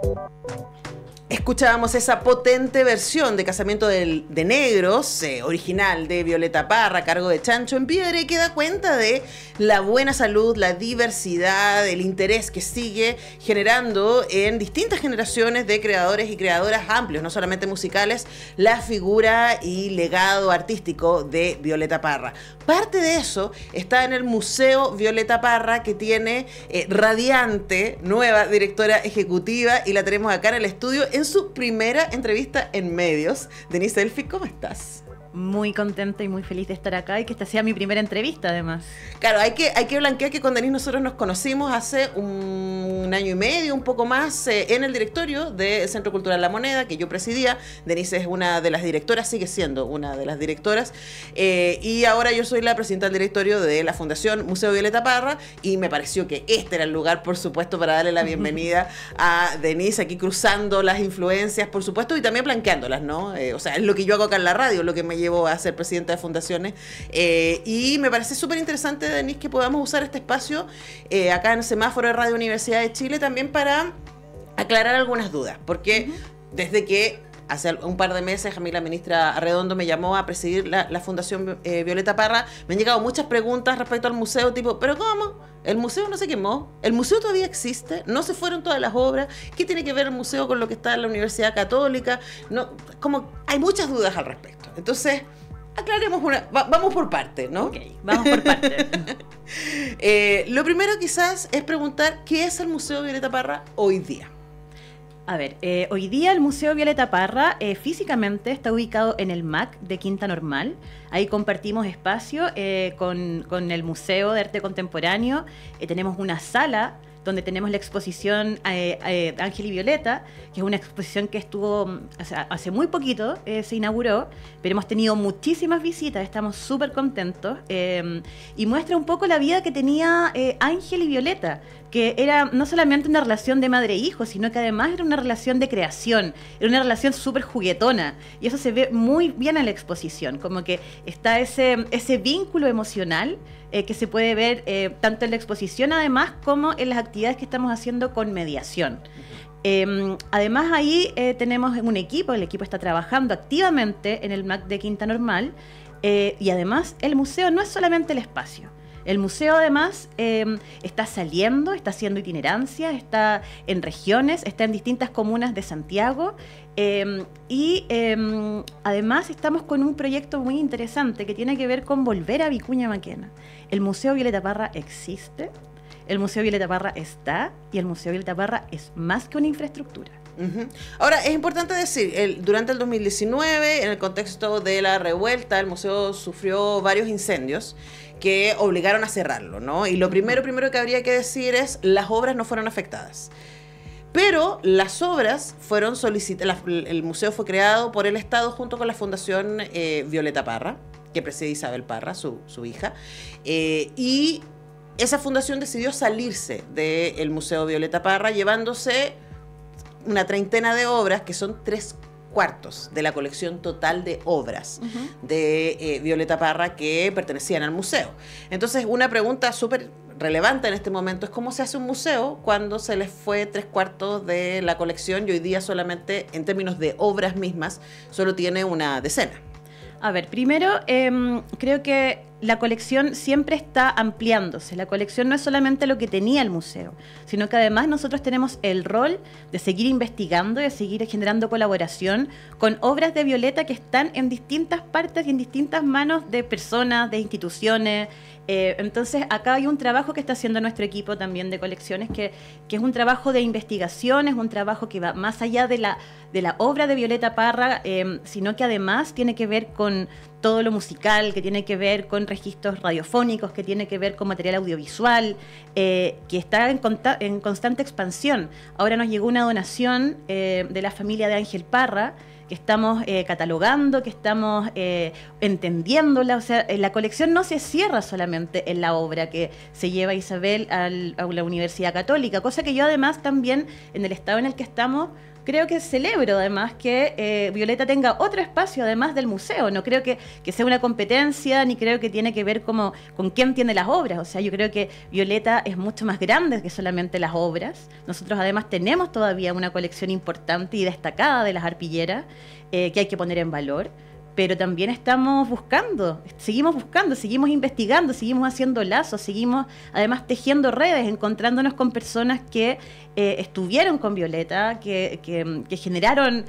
Escuchábamos esa potente versión de Casamiento de Negros, original de Violeta Parra, a cargo de Chancho en Piedra, y que da cuenta de la buena salud, la diversidad, el interés que sigue generando en distintas generaciones de creadores y creadoras amplios, no solamente musicales, la figura y legado artístico de Violeta Parra. Parte de eso está en el Museo Violeta Parra, que tiene radiante nueva directora ejecutiva, y la tenemos acá en el estudio en su primera entrevista en medios. Denise Elfi, ¿cómo estás? Muy contenta y muy feliz de estar acá y que esta sea mi primera entrevista, además. Claro, hay que blanquear que con Denise nosotros nos conocimos hace un año y medio, un poco más, en el directorio del Centro Cultural La Moneda, que yo presidía. Denise es una de las directoras, sigue siendo una de las directoras, y ahora yo soy la presidenta del directorio de la Fundación Museo Violeta Parra, y me pareció que este era el lugar, por supuesto, para darle la bienvenida a Denise, aquí cruzando las influencias, por supuesto, y también blanqueándolas, ¿no? O sea, es lo que yo hago acá en la radio, lo que me llevo a ser presidenta de fundaciones, y me parece súper interesante, Denise, que podamos usar este espacio acá en el Semáforo de Radio Universidad de Chile también para aclarar algunas dudas, porque desde que hace un par de meses a mí la ministra Arredondo me llamó a presidir la Fundación Violeta Parra, me han llegado muchas preguntas respecto al museo, tipo, ¿pero cómo? El museo no se quemó, el museo todavía existe, no se fueron todas las obras, ¿qué tiene que ver el museo con lo que está en la Universidad Católica? No, como hay muchas dudas al respecto. Entonces, aclaremos vamos por parte, ¿no? Ok, vamos por parte. Lo primero quizás es preguntar, ¿qué es el Museo Violeta Parra hoy día? A ver, hoy día el Museo Violeta Parra físicamente está ubicado en el MAC de Quinta Normal. Ahí compartimos espacio con el Museo de Arte Contemporáneo. Tenemos una sala donde tenemos la exposición Ángel y Violeta, que es una exposición que estuvo hace muy poquito, se inauguró, pero hemos tenido muchísimas visitas, estamos súper contentos, y muestra un poco la vida que tenía Ángel y Violeta, que era no solamente una relación de madre e hijo, sino que además era una relación de creación, era una relación súper juguetona, y eso se ve muy bien en la exposición, como que está ese vínculo emocional que se puede ver tanto en la exposición además como en las actividades que estamos haciendo con mediación. Además ahí tenemos un equipo, el equipo está trabajando activamente en el MAC de Quinta Normal, y además el museo no es solamente el espacio. El museo además está saliendo, está haciendo itinerancia, está en regiones, está en distintas comunas de Santiago, y además estamos con un proyecto muy interesante que tiene que ver con volver a Vicuña Maquena. El Museo Violeta Parra existe, el Museo Violeta Parra está, y el Museo Violeta Parra es más que una infraestructura. Ahora, es importante decir, durante el 2019, en el contexto de la revuelta, el museo sufrió varios incendios que obligaron a cerrarlo, ¿no? Y lo primero que habría que decir es, las obras no fueron afectadas. Pero las obras fueron solicitadas, el museo fue creado por el Estado junto con la Fundación Violeta Parra, que preside Isabel Parra, su hija, y esa fundación decidió salirse del Museo Violeta Parra, llevándose una treintena de obras, que son 3/4 de la colección total de obras de Violeta Parra que pertenecían al museo. Entonces, una pregunta súper relevante en este momento es cómo se hace un museo cuando se les fue 3/4 de la colección y hoy día solamente, en términos de obras mismas, solo tiene una decena. A ver, primero, creo que la colección siempre está ampliándose. La colección no es solamente lo que tenía el museo, sino que además nosotros tenemos el rol de seguir investigando y de seguir generando colaboración con obras de Violeta que están en distintas partes y en distintas manos de personas, de instituciones. Entonces, acá hay un trabajo que está haciendo nuestro equipo también de colecciones, que es un trabajo de investigación, es un trabajo que va más allá de la obra de Violeta Parra, sino que además tiene que ver con todo lo musical, que tiene que ver con registros radiofónicos, que tiene que ver con material audiovisual, que está en constante expansión. Ahora nos llegó una donación de la familia de Ángel Parra, que estamos catalogando, que estamos entendiéndola. O sea, la colección no se cierra solamente en la obra que se lleva Isabel a la Universidad Católica, cosa que yo además también, en el estado en el que estamos, creo que celebro además que Violeta tenga otro espacio además del museo. No creo que sea una competencia, ni creo que tiene que ver como con quién tiene las obras. O sea, yo creo que Violeta es mucho más grande que solamente las obras. Nosotros además tenemos todavía una colección importante y destacada de las arpilleras que hay que poner en valor. Pero también estamos buscando, seguimos investigando, seguimos haciendo lazos, seguimos además tejiendo redes, encontrándonos con personas que estuvieron con Violeta, que generaron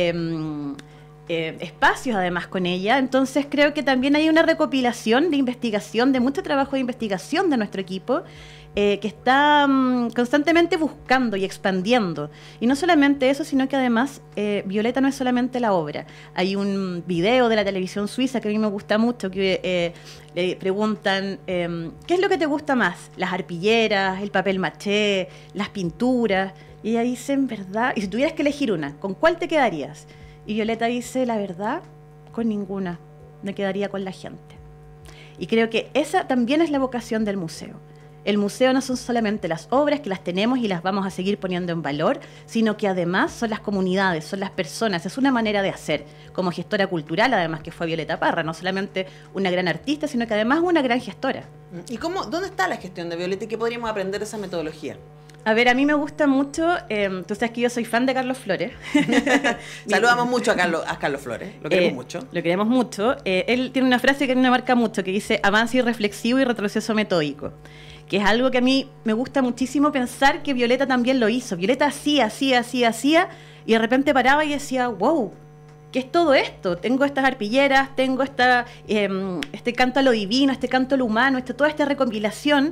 espacios además con ella. Entonces creo que también hay una recopilación de investigación, de mucho trabajo de investigación de nuestro equipo, que está constantemente buscando y expandiendo. Y no solamente eso, sino que además Violeta no es solamente la obra. Hay un video de la televisión suiza que a mí me gusta mucho, que le preguntan, ¿qué es lo que te gusta más? Las arpilleras, el papel maché, las pinturas. Y ella dice, en verdad, y si tuvieras que elegir una, ¿con cuál te quedarías? Y Violeta dice, la verdad, con ninguna. Me quedaría con la gente. Y creo que esa también es la vocación del museo. El museo no son solamente las obras que las tenemos y las vamos a seguir poniendo en valor, sino que además son las comunidades, son las personas, es una manera de hacer. Como gestora cultural, además, que fue Violeta Parra, no solamente una gran artista, sino que además una gran gestora. ¿Y dónde está la gestión de Violeta y qué podríamos aprender de esa metodología? A ver, a mí me gusta mucho, tú sabes que yo soy fan de Carlos Flores. Saludamos mucho a Carlos Flores, lo queremos mucho. Lo queremos mucho. Él tiene una frase que a mí me marca mucho, que dice avance irreflexivo y retroceso metódico, que es algo que a mí me gusta muchísimo pensar que Violeta también lo hizo. Violeta hacía, y de repente paraba y decía, wow, ¿qué es todo esto? Tengo estas arpilleras, tengo este canto a lo divino, este canto a lo humano, toda esta recopilación.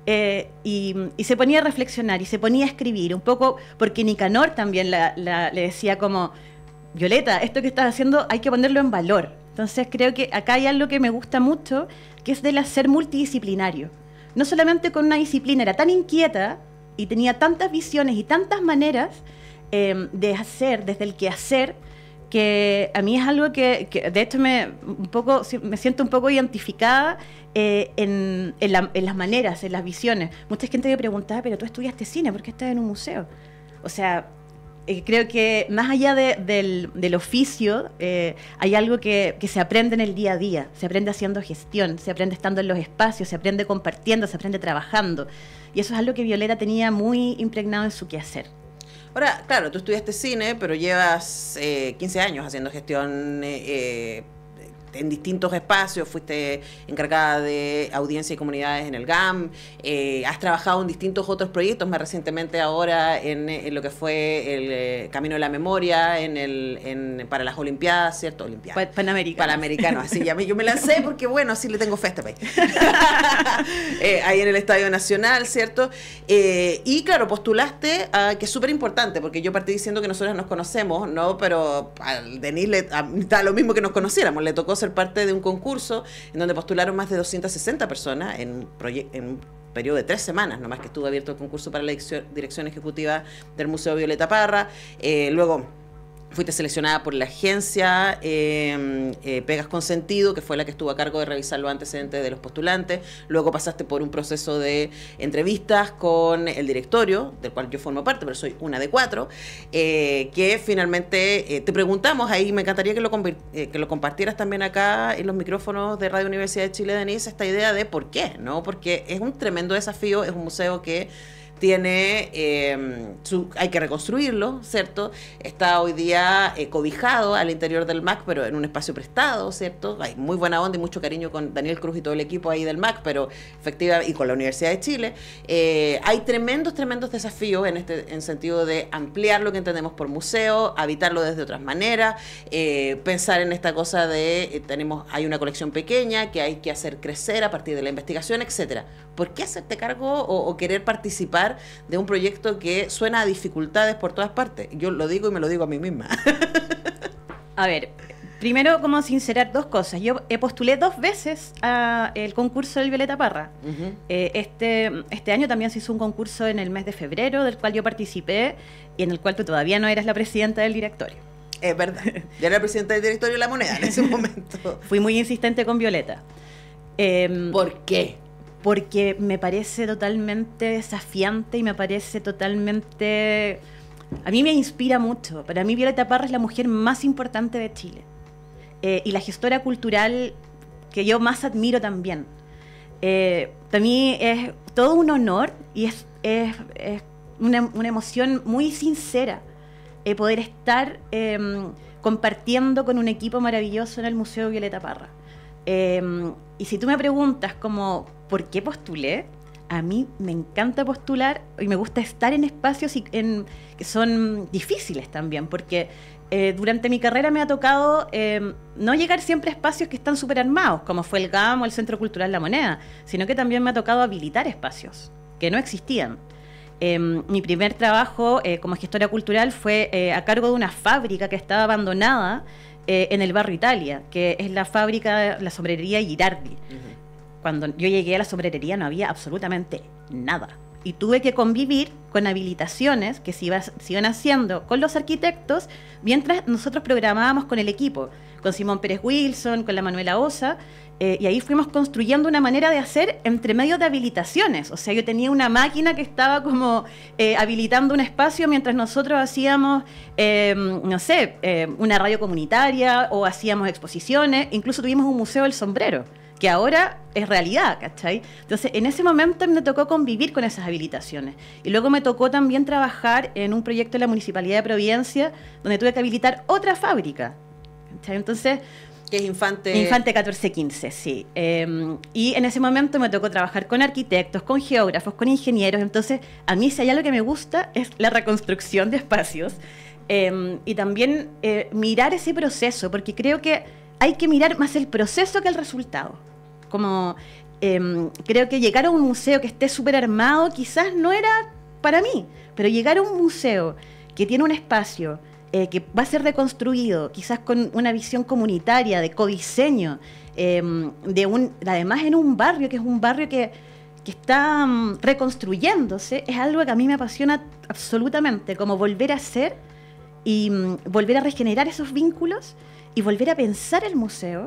Y se ponía a reflexionar y se ponía a escribir un poco, porque Nicanor también le decía como, Violeta, esto que estás haciendo hay que ponerlo en valor. Entonces creo que acá hay algo que me gusta mucho, que es del hacer multidisciplinario. No solamente con una disciplina, era tan inquieta y tenía tantas visiones y tantas maneras de hacer, desde el quehacer, que a mí es algo que de hecho me siento un poco identificada en las maneras, en las visiones. Mucha gente me preguntaba, pero tú estudiaste cine, ¿por qué estás en un museo? O sea, creo que más allá del oficio, hay algo que se aprende en el día a día, se aprende haciendo gestión, se aprende estando en los espacios, se aprende compartiendo, se aprende trabajando. Y eso es algo que Violeta tenía muy impregnado en su quehacer. Ahora, claro, tú estudiaste cine, pero llevas 15 años haciendo gestión en distintos espacios, fuiste encargada de audiencia y comunidades en el GAM, has trabajado en distintos otros proyectos, más recientemente ahora en lo que fue el Camino de la Memoria, para las Olimpiadas, ¿cierto? Olimpiadas. Panamericanos, así ya yo me lancé porque, bueno, así le tengo fe a este país. Ahí en el Estadio Nacional, ¿cierto? Y claro, postulaste, que es súper importante, porque yo partí diciendo que nosotros nos conocemos, ¿no? Pero a Denise da lo mismo que nos conociéramos, le tocó ser parte de un concurso en donde postularon más de 260 personas en un periodo de 3 semanas, nomás que estuvo abierto el concurso para la dirección ejecutiva del Museo Violeta Parra. Luego fuiste seleccionada por la agencia Pegas con Sentido, que fue la que estuvo a cargo de revisar los antecedentes de los postulantes. Luego pasaste por un proceso de entrevistas con el directorio, del cual yo formo parte, pero soy una de 4, que finalmente te preguntamos, ahí me encantaría que lo compartieras también acá en los micrófonos de Radio Universidad de Chile, Denise, esta idea de por qué, ¿no? Porque es un tremendo desafío, es un museo que tiene, hay que reconstruirlo, ¿cierto? Está hoy día cobijado al interior del MAC, pero en un espacio prestado, ¿cierto? Hay muy buena onda y mucho cariño con Daniel Cruz y todo el equipo ahí del MAC, pero efectivamente, y con la Universidad de Chile, hay tremendos desafíos en sentido de ampliar lo que entendemos por museo, habitarlo desde otras maneras, pensar en esta cosa de, hay una colección pequeña que hay que hacer crecer a partir de la investigación, etcétera. ¿Por qué hacerte cargo o querer participar de un proyecto que suena a dificultades por todas partes? Yo lo digo y me lo digo a mí misma. A ver, primero como sincerar 2 cosas. Yo postulé 2 veces al concurso del Violeta Parra. Este año también se hizo un concurso en el mes de febrero, del cual yo participé y en el cual tú todavía no eras la presidenta del directorio. Es verdad. Yo era presidenta del directorio de La Moneda en ese momento. Fui muy insistente con Violeta. ¿Por qué? Porque me parece totalmente desafiante y me parece totalmente... A mí me inspira mucho. Para mí Violeta Parra es la mujer más importante de Chile. Y la gestora cultural que yo más admiro también. Para mí es todo un honor y es una emoción muy sincera poder estar compartiendo con un equipo maravilloso en el Museo Violeta Parra. Y si tú me preguntas como ¿por qué postulé? A mí me encanta postular y me gusta estar en espacios que son difíciles también, porque durante mi carrera me ha tocado no llegar siempre a espacios que están súper armados, como fue el GAM o el Centro Cultural La Moneda, sino que también me ha tocado habilitar espacios que no existían. Mi primer trabajo como gestora cultural fue a cargo de una fábrica que estaba abandonada en el barrio Italia, que es la fábrica, la sombrerería Girardi. Uh-huh. Cuando yo llegué a la sombrerería no había absolutamente nada. Y tuve que convivir con habilitaciones que se iban haciendo con los arquitectos mientras nosotros programábamos con el equipo, con Simón Pérez Wilson, con la Manuela Osa, y ahí fuimos construyendo una manera de hacer entre medio de habilitaciones. O sea, yo tenía una máquina que estaba como habilitando un espacio mientras nosotros hacíamos, una radio comunitaria o hacíamos exposiciones. Incluso tuvimos un museo del sombrero, que ahora es realidad, ¿cachai? Entonces, en ese momento me tocó convivir con esas habilitaciones. Y luego me tocó también trabajar en un proyecto de la Municipalidad de Providencia, donde tuve que habilitar otra fábrica, ¿cachai? Entonces... ¿Qué es Infante? Infante 1415, sí. Y en ese momento me tocó trabajar con arquitectos, con geógrafos, con ingenieros. Entonces, a mí si hay algo que me gusta es la reconstrucción de espacios. Y también mirar ese proceso, porque creo que hay que mirar más el proceso que el resultado. Como creo que llegar a un museo que esté súper armado quizás no era para mí, pero llegar a un museo que tiene un espacio que va a ser reconstruido, quizás con una visión comunitaria, de codiseño, además en un barrio que es un barrio que está reconstruyéndose, es algo que a mí me apasiona absolutamente, como volver a ser y volver a regenerar esos vínculos y volver a pensar el museo,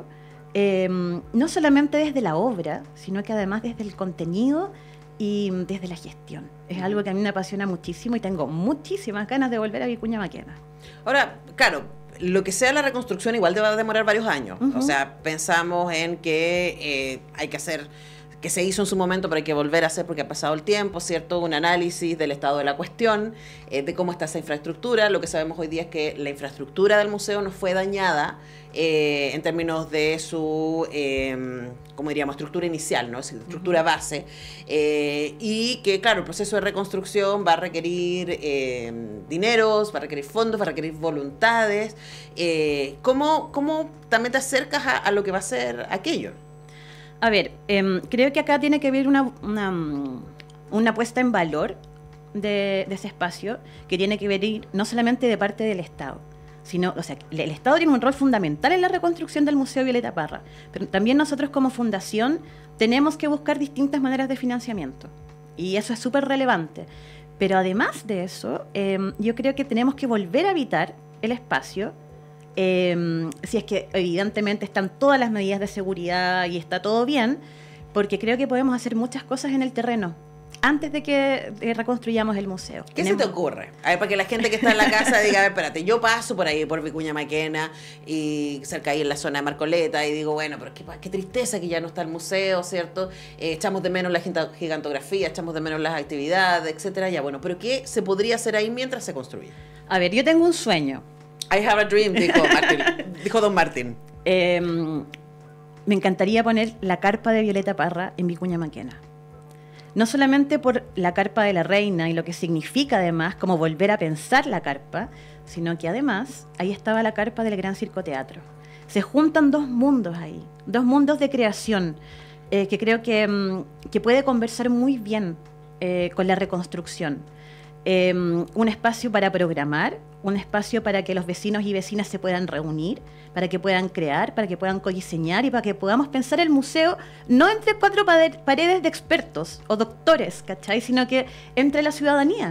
no solamente desde la obra, sino que además desde el contenido y desde la gestión. Es algo que a mí me apasiona muchísimo y tengo muchísimas ganas de volver a Vicuña Maquena. Ahora, claro, lo que sea la reconstrucción igual va a demorar varios años. Uh-huh. O sea, pensamos en que hay que hacer, que se hizo en su momento, pero hay que volver a hacer porque ha pasado el tiempo, ¿cierto? Un análisis del estado de la cuestión, de cómo está esa infraestructura. Lo que sabemos hoy día es que la infraestructura del museo no fue dañada en términos de su, ¿cómo diríamos?, estructura inicial, ¿no? Estructura base. Y que, claro, el proceso de reconstrucción va a requerir dineros, va a requerir fondos, va a requerir voluntades. ¿Cómo también te acercas a lo que va a ser aquello? A ver, creo que acá tiene que haber una puesta en valor de ese espacio que tiene que venir no solamente de parte del Estado, sino, o sea, el Estado tiene un rol fundamental en la reconstrucción del Museo Violeta Parra, pero también nosotros como fundación tenemos que buscar distintas maneras de financiamiento y eso es súper relevante. Pero además de eso, yo creo que tenemos que volver a habitar el espacio. Si es que evidentemente están todas las medidas de seguridad y está todo bien, porque creo que podemos hacer muchas cosas en el terreno antes de que reconstruyamos el museo. ¿Qué se te ocurre? A ver, para que la gente que está en la casa diga, a ver, espérate, yo paso por ahí, por Vicuña Maquena, y cerca ahí en la zona de Marcoleta, y digo, bueno, pero qué tristeza que ya no está el museo, ¿cierto? Echamos de menos la gigantografía, echamos de menos las actividades, etcétera. Ya, bueno, pero ¿qué se podría hacer ahí mientras se construye? A ver, yo tengo un sueño. I have a dream, dijo Don Martín. Me encantaría poner la carpa de Violeta Parra en Vicuña Maquena. No solamente por la carpa de la reina y lo que significa además como volver a pensar la carpa, sino que además ahí estaba la carpa del Gran Circo Teatro. Se juntan dos mundos ahí, dos mundos de creación que creo que puede conversar muy bien con la reconstrucción. Un espacio para programar, un espacio para que los vecinos y vecinas se puedan reunir, para que puedan crear, para que puedan codiseñar y para que podamos pensar el museo no entre cuatro paredes de expertos o doctores, ¿cachai? Sino que entre la ciudadanía.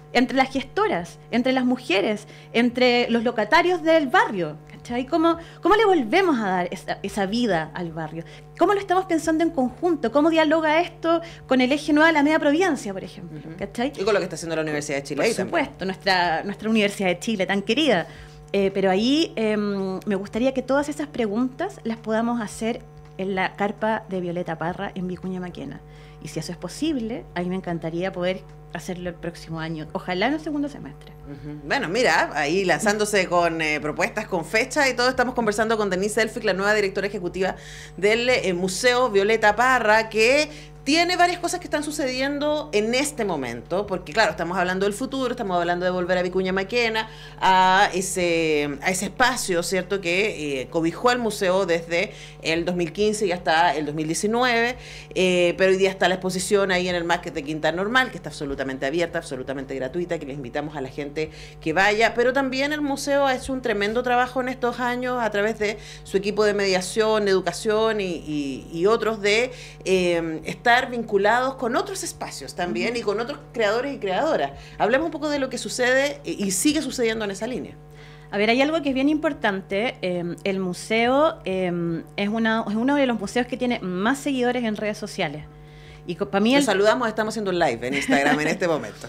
entre las gestoras, entre las mujeres, entre los locatarios del barrio. ¿Cachai? ¿Cómo le volvemos a dar esa vida al barrio? ¿Cómo lo estamos pensando en conjunto? ¿Cómo dialoga esto con el eje Nueva Alameda Providencia, por ejemplo? ¿Cachai? Y con lo que está haciendo la Universidad de Chile. Por supuesto, nuestra Universidad de Chile, tan querida. Pero ahí me gustaría que todas esas preguntas las podamos hacer en la carpa de Violeta Parra en Vicuña Maquena. Y si eso es posible, a mí me encantaría poder hacerlo el próximo año, ojalá en el segundo semestre. Bueno, mira, ahí lanzándose con propuestas, con fecha y todo. Estamos conversando con Denise Elfick, la nueva directora ejecutiva del Museo Violeta Parra, que tiene varias cosas que están sucediendo en este momento, porque claro, estamos hablando del futuro, estamos hablando de volver a Vicuña Maquena, a ese espacio, ¿cierto?, que cobijó el museo desde el 2015 y hasta el 2019, pero hoy día está la exposición ahí en el MAC de Quinta Normal, que está absolutamente abierta, absolutamente gratuita, que les invitamos a la gente que vaya, pero también el museo ha hecho un tremendo trabajo en estos años a través de su equipo de mediación, educación y otros de estar vinculados con otros espacios también y con otros creadores y creadoras. Hablemos un poco de lo que sucede y sigue sucediendo en esa línea. A ver, hay algo que es bien importante. El museo es uno de los museos que tiene más seguidores en redes sociales. Y para mí Los saludamos, estamos haciendo un live en Instagram en este momento.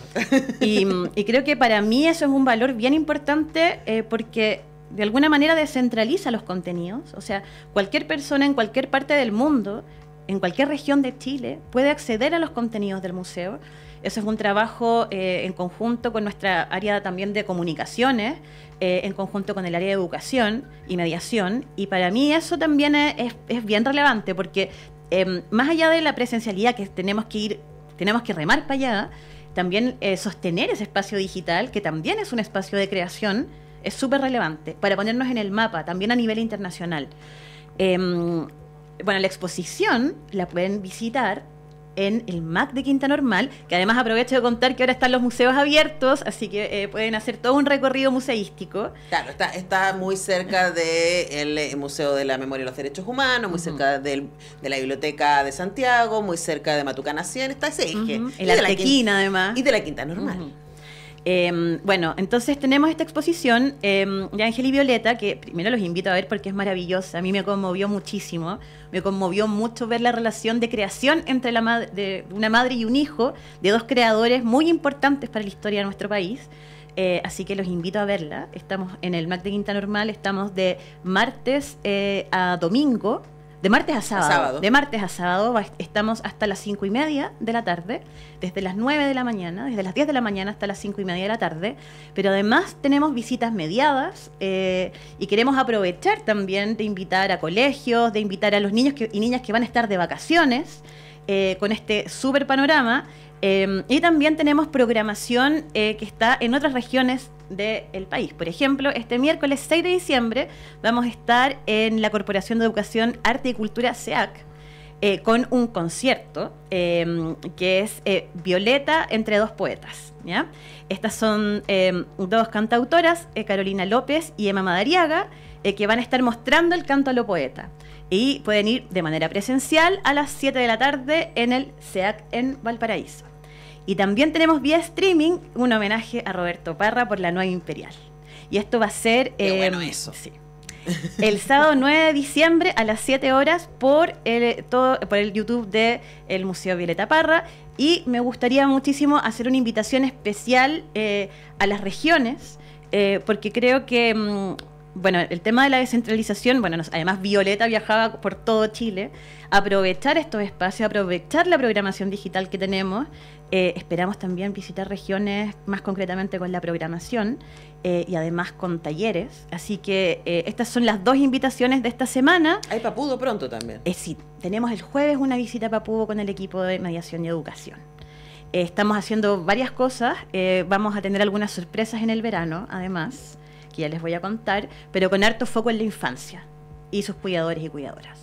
Y creo que para mí eso es un valor bien importante porque de alguna manera descentraliza los contenidos. O sea, cualquier persona en cualquier parte del mundo, en cualquier región de Chile, puede acceder a los contenidos del museo. Eso es un trabajo en conjunto con nuestra área también de comunicaciones, en conjunto con el área de educación y mediación. Y para mí eso también es bien relevante, porque más allá de la presencialidad que tenemos que remar para allá, también sostener ese espacio digital, que también es un espacio de creación, es súper relevante para ponernos en el mapa, también a nivel internacional. Bueno, la exposición la pueden visitar en el MAC de Quinta Normal, que además aprovecho de contar que ahora están los museos abiertos, así que pueden hacer todo un recorrido museístico. Claro, está muy cerca del Museo de la Memoria y los Derechos Humanos, muy cerca de la Biblioteca de Santiago, muy cerca de Matucana 100, está ese eje. El Artequina, además. Y de la Quinta Normal. Bueno, entonces tenemos esta exposición de Ángel y Violeta, que primero los invito a ver porque es maravillosa. A mí me conmovió muchísimo. Me conmovió mucho ver la relación de creación entre de una madre y un hijo, de dos creadores muy importantes para la historia de nuestro país. Así que los invito a verla. Estamos en el MAC de Quinta Normal, estamos de martes a domingo. De martes a sábado. De martes a sábado estamos hasta las 5:30 de la tarde, desde las 9 de la mañana, desde las 10 de la mañana hasta las 5:30 de la tarde, pero además tenemos visitas mediadas y queremos aprovechar también de invitar a colegios, de invitar a los niños y niñas que van a estar de vacaciones con este súper panorama. Y también tenemos programación que está en otras regiones del país. Por ejemplo, este miércoles 6 de diciembre vamos a estar en la Corporación de Educación, Arte y Cultura, SEAC, con un concierto que es Violeta entre dos poetas, ¿ya? Estas son dos cantautoras, Carolina López y Emma Madariaga, que van a estar mostrando el canto a lo poeta. Y pueden ir de manera presencial a las 7 de la tarde en el SEAC en Valparaíso. Y también tenemos vía streaming un homenaje a Roberto Parra por la Nueva Imperial. Y esto va a ser... Qué bueno eso. Sí. El sábado 9 de diciembre a las 7 horas por el YouTube del Museo Violeta Parra. Y me gustaría muchísimo hacer una invitación especial a las regiones, porque creo que... Bueno, el tema de la descentralización, bueno, además Violeta viajaba por todo Chile, aprovechar estos espacios, aprovechar la programación digital que tenemos, esperamos también visitar regiones más concretamente con la programación y además con talleres, así que estas son las dos invitaciones de esta semana. Hay Papudo pronto también. Sí, tenemos el jueves una visita a Papudo con el equipo de mediación y educación. Estamos haciendo varias cosas, vamos a tener algunas sorpresas en el verano, además, que ya les voy a contar, pero con harto foco en la infancia y sus cuidadores y cuidadoras.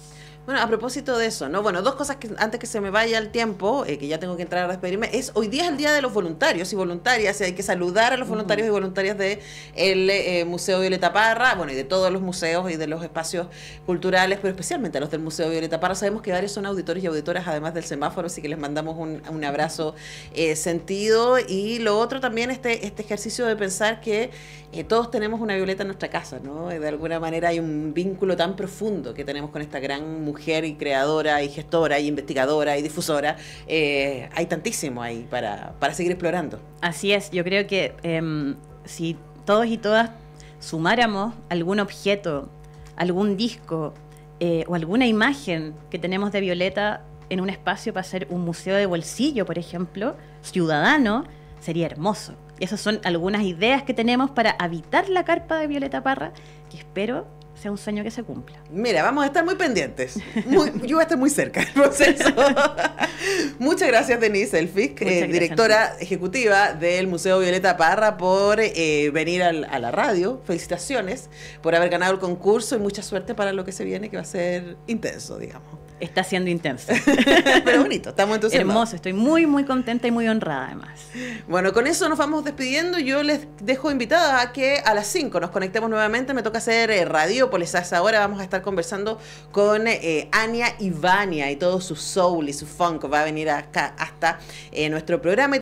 Bueno, a propósito de eso, ¿no? Bueno, dos cosas que antes que se me vaya el tiempo, que ya tengo que entrar a despedirme, hoy día es el Día de los Voluntarios y Voluntarias, y hay que saludar a los voluntarios y voluntarias del Museo Violeta Parra, bueno, y de todos los museos y de los espacios culturales, pero especialmente a los del Museo Violeta Parra. Sabemos que varios son auditores y auditoras, además del semáforo, así que les mandamos un abrazo sentido. Y lo otro también, este ejercicio de pensar que todos tenemos una Violeta en nuestra casa, ¿no? De alguna manera hay un vínculo tan profundo que tenemos con esta gran mujer y creadora y gestora y investigadora y difusora. Hay tantísimo ahí para seguir explorando. Así es, yo creo que si todos y todas sumáramos algún objeto, algún disco o alguna imagen que tenemos de Violeta en un espacio para hacer un museo de bolsillo, por ejemplo, ciudadano, sería hermoso. Y esas son algunas ideas que tenemos para habitar la carpa de Violeta Parra, que espero sea un sueño que se cumpla. Mira, vamos a estar muy pendientes. Yo voy a estar muy cerca del proceso. Muchas gracias, Denise Elfisk, directora ejecutiva del Museo Violeta Parra, por venir a la radio. Felicitaciones por haber ganado el concurso y mucha suerte para lo que se viene, que va a ser intenso, digamos. Está siendo intenso. Pero bonito, estamos entusiasmados. Hermoso, estoy muy, muy contenta y muy honrada además. Bueno, con eso nos vamos despidiendo. Yo les dejo invitada a que a las 5 nos conectemos nuevamente. Me toca hacer Radiópolis. A esa hora vamos a estar conversando con Ania Ivania y todo su soul y su funk va a venir acá hasta nuestro programa.